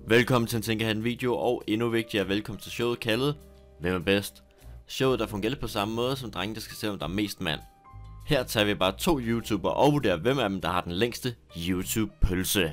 Velkommen til en Tænkehatten video, og endnu vigtigere velkommen til showet kaldet Hvem er bedst? Showet der fungerer på samme måde som drenge der skal se om der er mest mand. Her tager vi bare 2 YouTubere og vurderer hvem af dem der har den længste YouTube pølse.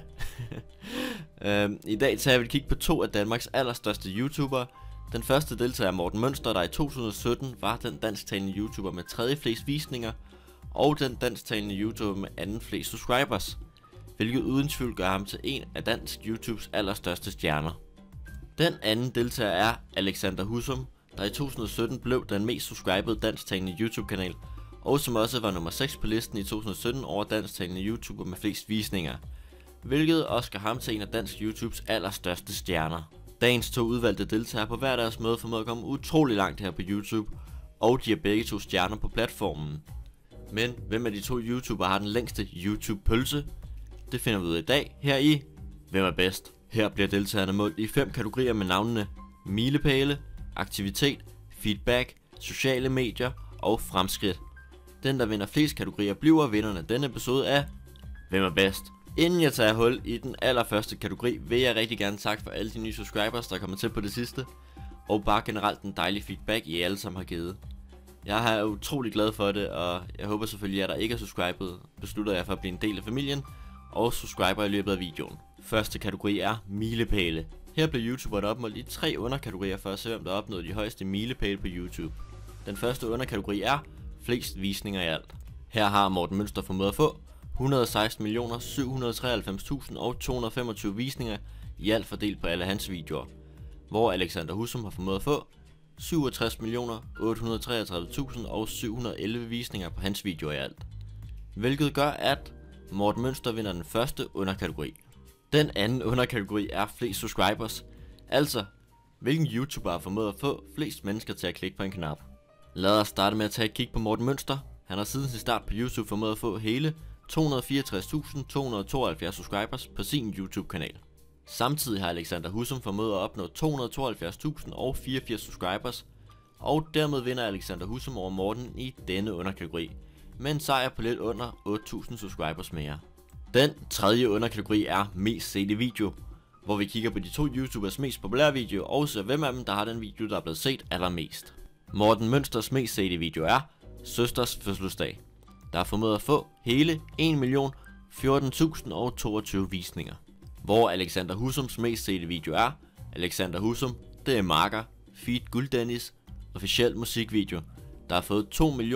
I dag tager vi et kig på 2 af Danmarks allerstørste YouTubere. Den første deltager er Morten Mønster, der i 2017 var den dansktalende YouTuber med tredje flest visninger, og den dansktalende YouTuber med anden flest subscribers, hvilket uden tvivl gør ham til en af dansk YouTubes allerstørste stjerner. Den anden deltager er Alexander Husum, der i 2017 blev den mest subscribede dansktalende YouTube-kanal, og som også var nummer 6 på listen i 2017 over dansktalende YouTuber med flest visninger, hvilket også gør ham til en af dansk YouTubes allerstørste stjerner. Dagens 2 udvalgte deltagere på hver deres måde formået at komme utrolig langt her på YouTube, og de er begge 2 stjerner på platformen. Men hvem af de 2 YouTubere har den længste YouTube-pølse? Det finder vi ud af i dag her i Hvem er bedst? Her bliver deltagerne målt i 5 kategorier med navnene milepæle, aktivitet, feedback, sociale medier og fremskridt. Den der vinder flest kategorier bliver vinderen af denne episode af Hvem er bedst? Inden jeg tager hul i den allerførste kategori, vil jeg rigtig gerne takke for alle de nye subscribers der er kommet til på det sidste, og bare generelt den dejlige feedback I alle sammen har givet. Jeg er utrolig glad for det, og jeg håber selvfølgelig at der ikke er subscribet, beslutter jeg for at blive en del af familien og subscriber i løbet af videoen. Første kategori er milepæle. Her bliver YouTuberne opmålt i 3 underkategorier for at se hvem der opnåede de højeste milepæle på YouTube. Den første underkategori er flest visninger i alt. Her har Morten Mønster formået at få 116.793.225 visninger i alt fordelt på alle hans videoer, hvor Alexander Husum har formået at få 67.833.711 visninger på hans videoer i alt, hvilket gør at Morten Mønster vinder den første underkategori. Den anden underkategori er flest subscribers, altså hvilken YouTuber har formået at få flest mennesker til at klikke på en knap. Lad os starte med at tage et kig på Morten Mønster. Han har siden sin start på YouTube formået at få hele 264.272 subscribers på sin YouTube-kanal. Samtidig har Alexander Husum formået at opnå 272.084 subscribers, og dermed vinder Alexander Husum over Morten i denne underkategori, med en sejr på lidt under 8.000 subscribers mere. Den tredje underkategori er mest set i video, hvor vi kigger på de 2 YouTubers mest populære video og ser hvem af dem der har den video der er blevet set allermest. Morten Mønsters mest set i video er Søsters fødselsdag, der har formået at få hele 1.014.022 visninger. Hvor Alexander Husums mest sete video er Alexander Husum, det er Marker, Feed Gulddennis, officiel musikvideo, der har fået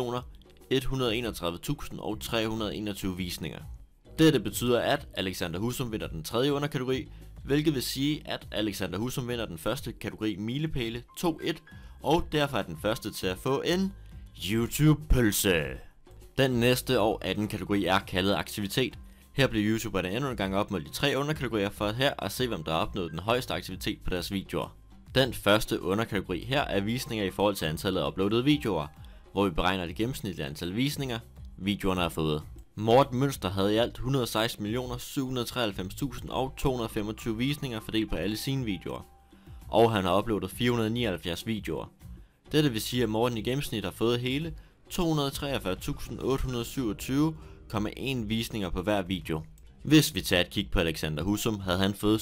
2.131.321 visninger. Dette betyder at Alexander Husum vinder den tredje underkategori, hvilket vil sige at Alexander Husum vinder den første kategori milepæle 2-1, og derfor er den første til at få en YouTube-pølse. Den næste og anden kategori er kaldet aktivitet. Her bliver YouTuberne endnu en gang opmålt i 3 underkategorier for her at se hvem der har opnået den højeste aktivitet på deres videoer. Den første underkategori her er visninger i forhold til antallet af uploadede videoer, hvor vi beregner det gennemsnitlige antal visninger videoerne har fået. Morten Mønster havde i alt 116.793.225 visninger fordelt på alle sine videoer, og han har uploadet 479 videoer. Dette vil sige at Morten i gennemsnit har fået hele 243.827,1 visninger på hver video. Hvis vi tager et kig på Alexander Husum, havde han fået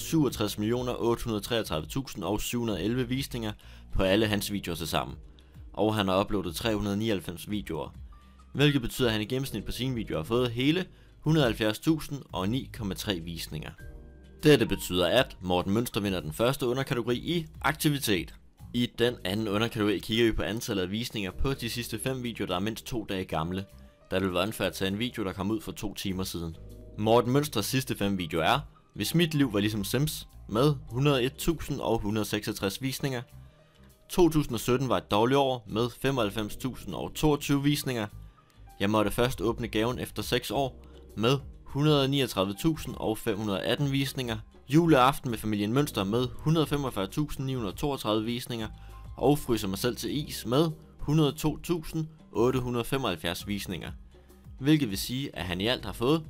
67.833.711 visninger på alle hans videoer til sammen, og han har uploadet 399 videoer, hvilket betyder at han i gennemsnit på sine videoer har fået hele 170.009,3 visninger. Dette betyder at Morten Mønster vinder den første underkategori i aktivitet. I den anden underkategori kigger vi på antallet af visninger på de sidste 5 videoer der er mindst 2 dage gamle, da det vil være unfair at tage en video der kom ud for 2 timer siden. Morten Mønsters sidste 5 videoer er Hvis mit liv var ligesom Sims med 101.166 visninger, 2017 var et dårligt år med 95.022 visninger, Jeg måtte først åbne gaven efter 6 år med 139.518 visninger, Juleaften med familien Mønster med 145.932 visninger, og Fryser mig selv til is med 102.875 visninger, hvilket vil sige at han i alt har fået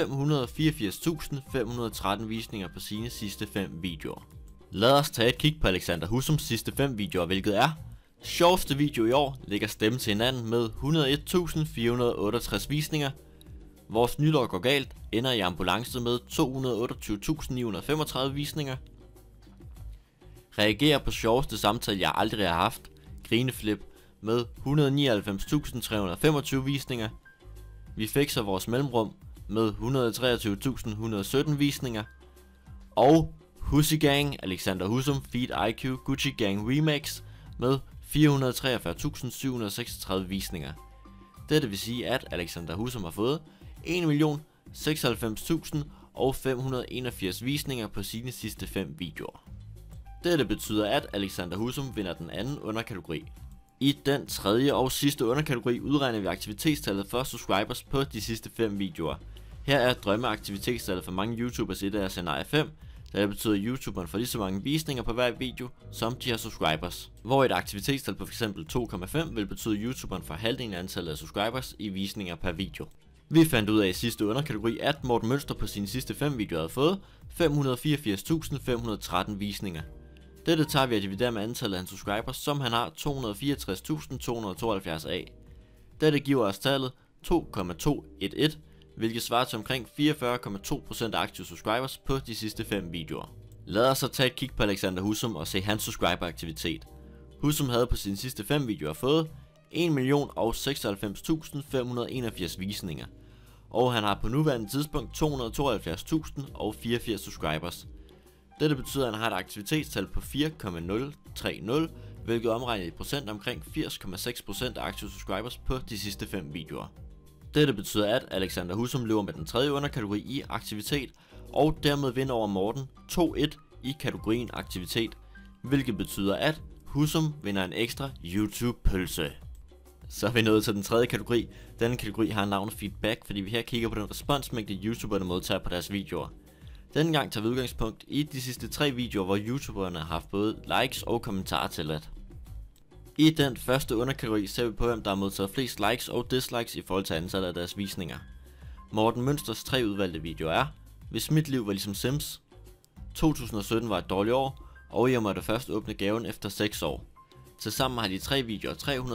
584.513 visninger på sine sidste 5 videoer. Lad os tage et kig på Alexander Husums sidste 5 videoer, hvilket er sjoveste video i år, lægger stemme til hinanden med 101.468 visninger, Vores nytår går galt ender i ambulance med 228.935 visninger, Reagerer på sjoveste samtale jeg aldrig har haft, Grineflip, med 199.325 visninger. Vi fikser vores mellemrum med 123.117 visninger. Og Hussy Gang, Alexander Husum, Feed IQ, Gucci Gang Remix med 443.736 visninger. Dette vil sige, at Alexander Husum har fået 1.096.581 visninger på sine sidste 5 videoer. Dette betyder, at Alexander Husum vinder den anden underkategori. I den tredje og sidste underkategori udregner vi aktivitetstallet for subscribers på de sidste 5 videoer. Her er drømmeaktivitetstallet for mange YouTubers i deres scenarie 5, da det betyder, at YouTuberen får lige så mange visninger på hver video, som de har subscribers. Hvor et aktivitetstal på f.eks. 2,5 vil betyde, at YouTuberen får halvdelen af antallet af subscribers i visninger per video. Vi fandt ud af i sidste underkategori, at Morten Mønster på sine sidste 5 videoer havde fået 584.513 visninger. Dette tager vi at dividere med antallet af hans subscribers, som han har 264.272 af. Dette giver os tallet 2,211, hvilket svarer til omkring 44,2% af aktive subscribers på de sidste 5 videoer. Lad os så tage et kig på Alexander Husum og se hans subscriberaktivitet. Husum havde på sine sidste 5 videoer fået 1.096.581 visninger, og han har på nuværende tidspunkt 272.084 subscribers. Dette betyder, at han har et aktivitetstal på 4,030, hvilket omregnet i procent omkring 80,6% af aktive subscribers på de sidste 5 videoer. Dette betyder, at Alexander Husum løber med den tredje underkategori i aktivitet, og dermed vinder over Morten 2-1 i kategorien aktivitet, hvilket betyder, at Husum vinder en ekstra YouTube-pølse. Så er vi nået til den tredje kategori. Denne kategori har navnet feedback, fordi vi her kigger på den responsmængde YouTuberne modtager på deres videoer. Denne gang tager vi udgangspunkt i de sidste 3 videoer, hvor YouTuberne har haft både likes og kommentarer tilladt. I den første underkategori ser vi på, hvem der har modtaget flest likes og dislikes i forhold til antallet af deres visninger. Morten Mønsters 3 udvalgte videoer er: Hvis mit liv var ligesom Sims, 2017 var et dårligt år, og jeg måtte først åbne gaven efter 6 år. Tilsammen har de 3 videoer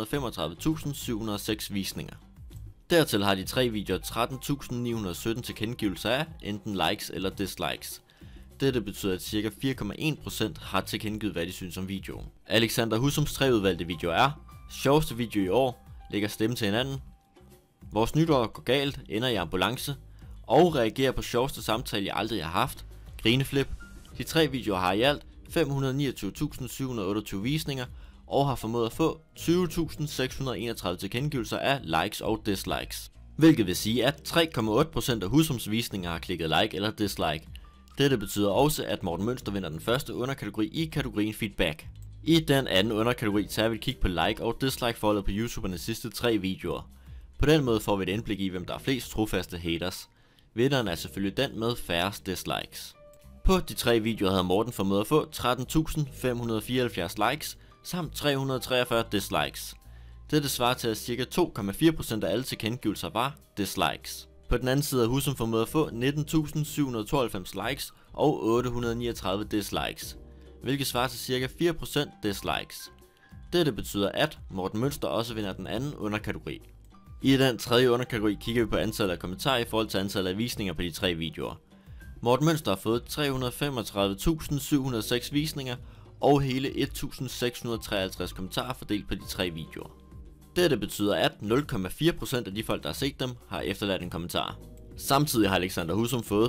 335.706 visninger. Dertil har de 3 videoer 13.917 tilkendegivelser af enten likes eller dislikes. Dette betyder, at ca. 4,1% har tilkendegivet, hvad de synes om videoen. Alexander Husums 3 udvalgte videoer er: Sjoveste video i år, lægger stemme til hinanden, Vores nytår går galt, ender i ambulance, og reagerer på sjoveste samtale jeg aldrig har haft, Grineflip. De 3 videoer har i alt 529.728 visninger, og har formået at få 20.631 tilkendegivelser af likes og dislikes. Hvilket vil sige, at 3,8% af Husums visninger har klikket like eller dislike. Dette betyder også, at Morten Mønster vinder den første underkategori i kategorien feedback. I den anden underkategori tager vi et kig på like og dislike forholdet på YouTubernes sidste 3 videoer. På den måde får vi et indblik i, hvem der er flest trofaste haters. Vinderen er selvfølgelig den med færrest dislikes. På de 3 videoer havde Morten formået at få 13.574 likes samt 343 dislikes. Dette svarer til, at ca. 2,4% af alle tilkendegivelser var dislikes. På den anden side har Husum formået at få 19.792 likes og 839 dislikes, hvilket svarer til ca. 4% dislikes. Dette betyder, at Morten Mønster også vinder den anden underkategori. I den tredje underkategori kigger vi på antallet af kommentarer i forhold til antallet af visninger på de 3 videoer. Morten Mønster har fået 335.706 visninger og hele 1.653 kommentarer fordelt på de 3 videoer. Dette betyder, at 0,4% af de folk, der har set dem, har efterladt en kommentar. Samtidig har Alexander Husum fået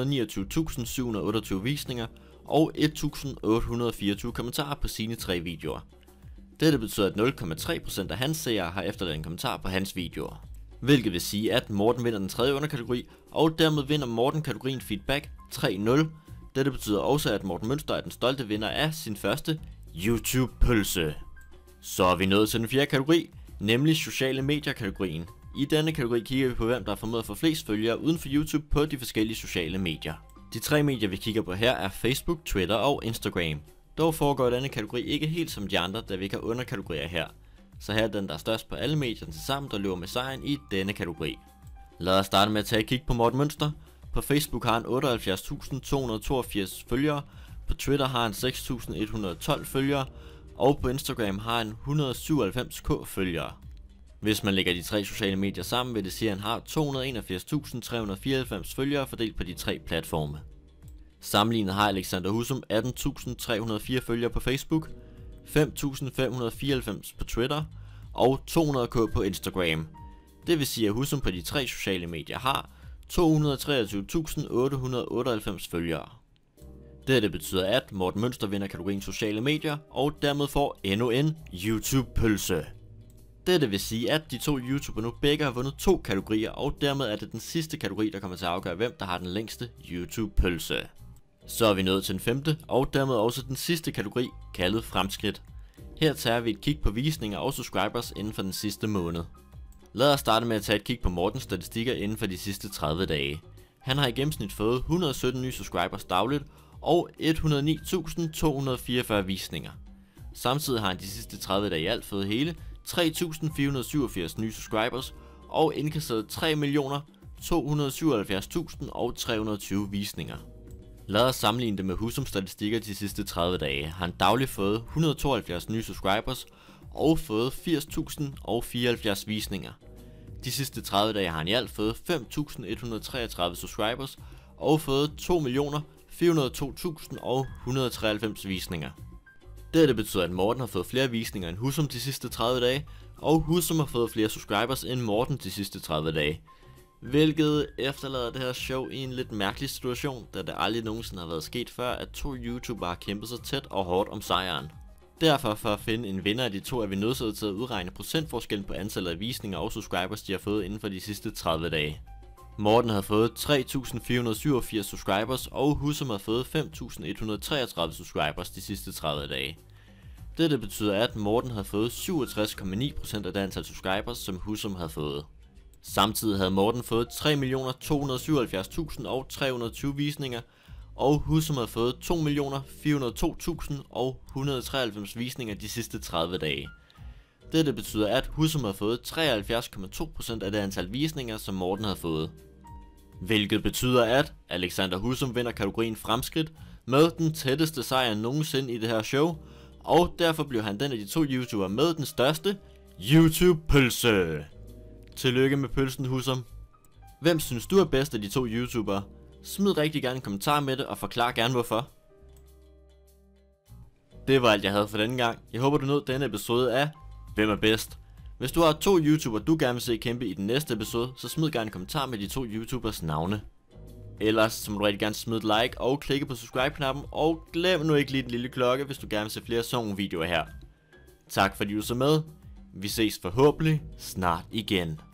529.728 visninger og 1.824 kommentarer på sine 3 videoer. Dette betyder, at 0,3% af hans seere har efterladt en kommentar på hans videoer. Hvilket vil sige, at Morten vinder den tredje underkategori, og dermed vinder Morten kategorien feedback 3-0. Dette betyder også, at Morten Mønster er den stolte vinder af sin første YouTube-pølse. Så er vi nået til den fjerde kategori, nemlig sociale medier-kategorien. I denne kategori kigger vi på, hvem der har formået at få flest følgere uden for YouTube på de forskellige sociale medier. De 3 medier, vi kigger på her, er Facebook, Twitter og Instagram. Dog foregår denne kategori ikke helt som de andre, da vi ikke har underkategorier her. Så her er den, der er størst på alle medierne tilsammen, der løber med sejren i denne kategori. Lad os starte med at tage et kig på Morten Mønster. På Facebook har han 78.282 følgere, på Twitter har han 6.112 følgere, og på Instagram har han 197k følgere. Hvis man lægger de 3 sociale medier sammen, vil det sige, at han har 281.394 følgere fordelt på de 3 platforme. Sammenlignet har Alexander Husum 18.304 følgere på Facebook, 5.594 på Twitter og 200k på Instagram. Det vil sige, at Husum på de 3 sociale medier har 223.898 følgere. Det betyder, at Morten Mønster vinder kategorien sociale medier og dermed får endnu en YouTube-pølse. Dette vil sige, at de 2 YouTubere nu begge har vundet 2 kategorier, og dermed er det den sidste kategori, der kommer til at afgøre, hvem der har den længste YouTube-pølse. Så er vi nået til den 5. og dermed også den sidste kategori, kaldet fremskridt. Her tager vi et kig på visninger og subscribers inden for den sidste måned. Lad os starte med at tage et kig på Mortens statistikker inden for de sidste 30 dage. Han har i gennemsnit fået 117 nye subscribers dagligt og 109.244 visninger. Samtidig har han de sidste 30 dage i alt fået hele 3.487 nye subscribers og indkasseret 3.277.320 visninger. Lad os sammenligne det med Husums statistikker de sidste 30 dage. Han har dagligt fået 172 nye subscribers og fået 80.074 visninger. De sidste 30 dage har han i alt fået 5.133 subscribers og fået 2.402.193 visninger. Dette betyder, at Morten har fået flere visninger end Husum de sidste 30 dage, og Husum har fået flere subscribers end Morten de sidste 30 dage. Hvilket efterlader det her show i en lidt mærkelig situation, da det aldrig nogensinde har været sket før, at 2 YouTubere har kæmpet sig tæt og hårdt om sejren. Derfor for at finde en vinder af de 2 er vi nødsaget til at udregne procentforskellen på antallet af visninger og subscribers de har fået inden for de sidste 30 dage. Morten har fået 3.487 subscribers, og Husum har fået 5.133 subscribers de sidste 30 dage. Dette betyder, at Morten har fået 67,9% af det antal subscribers, som Husum havde fået. Samtidig havde Morten fået 3.277.320 visninger, og Husum havde fået 2.402.193 visninger de sidste 30 dage. Dette betyder, at Husum har fået 73,2% af det antal visninger, som Morten havde fået. Hvilket betyder, at Alexander Husum vinder kategorien fremskridt med den tætteste sejr nogensinde i det her show, og derfor bliver han den af de 2 YouTubere med den største YouTube-pølse. Tillykke med pølsen, Husum. Hvem synes du er bedst af de 2 YouTubere? Smid rigtig gerne en kommentar med det og forklar gerne hvorfor. Det var alt jeg havde for denne gang. Jeg håber du nød denne episode af Hvem er bedst? Hvis du har 2 YouTubere du gerne vil se kæmpe i den næste episode, så smid gerne en kommentar med de 2 YouTubers navne. Ellers så må du rigtig gerne smide et like og klikke på subscribe-knappen, og glem nu ikke lige den lille klokke, hvis du gerne vil se flere sådan videoer her. Tak fordi du så med. Vi ses forhåbentlig snart igen.